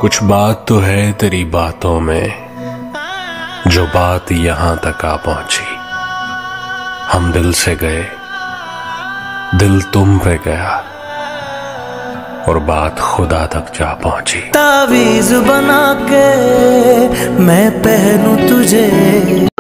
कुछ बात तो है तेरी बातों में, जो बात यहां तक आ पहुंची। हम दिल से गए, दिल तुम पे गया, और बात खुदा तक जा पहुंची। तावीज़ बना के मैं पहनूं तुझे।